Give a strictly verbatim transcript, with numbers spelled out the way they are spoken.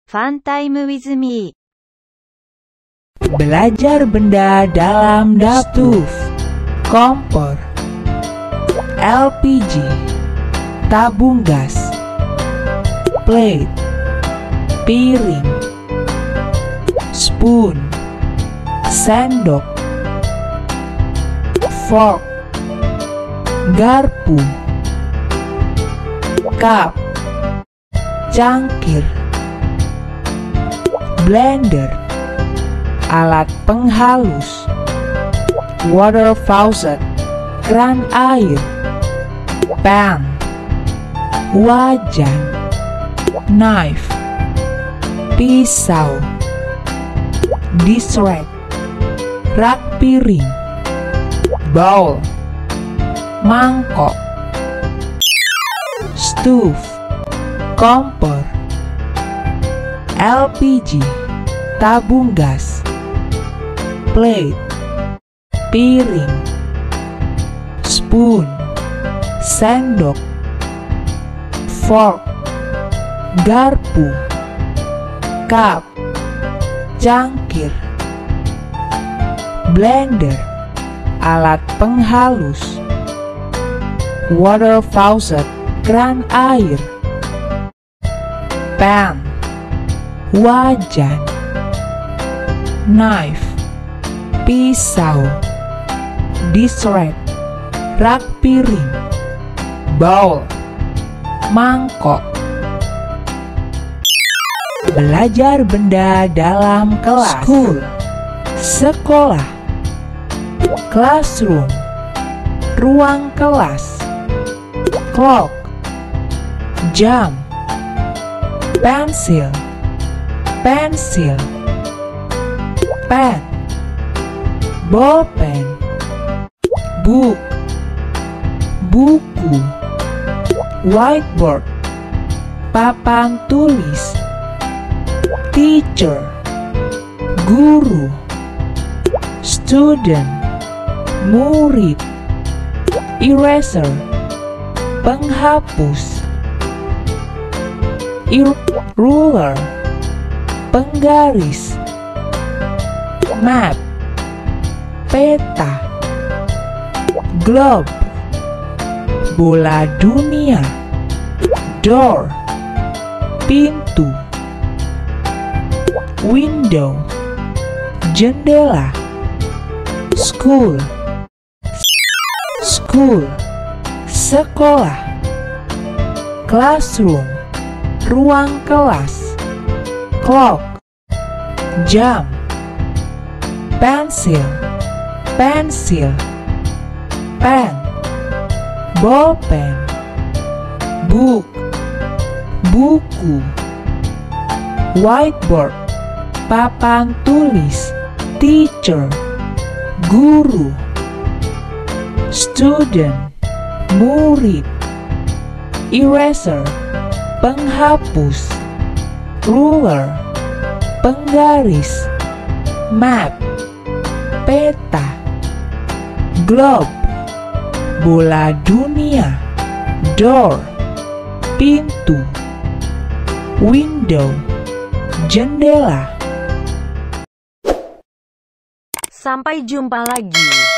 Fun time with me. Belajar benda dalam dapur. Kompor, L P G, tabung gas, plate, piring, spoon, sendok, fork, garpu, cup, cangkir, blender, alat penghalus, water faucet, keran air, pan, wajan, knife, pisau, dish rack, rak piring, bowl, mangkok, stove, kompor, L P G, tabung gas, plate, piring, spoon, sendok, fork, garpu, cup, cangkir, blender, alat penghalus, water faucet, keran air, pan, wajan, knife, pisau, dish rack, rak piring, bowl, mangkok. Belajar benda dalam kelas. School, sekolah. Classroom, ruang kelas. Clock, jam. Pensil, pensil. Pen, bolpen. Book, buku. Whiteboard, papan tulis. Teacher, guru. Student, murid. Eraser, penghapus. Ir ruler, penggaris. Map, peta. Globe, bola dunia. Door, pintu. Window, jendela. School, school, sekolah. Classroom, ruang kelas. Clock, jam. Pensil, pensil. Pen, bolpen. Book, buku. Whiteboard, papan tulis. Teacher, guru. Student, murid. Eraser, penghapus. Ruler, penggaris. Map, peta. Globe, bola dunia. Door, pintu. Window, jendela. Sampai jumpa lagi.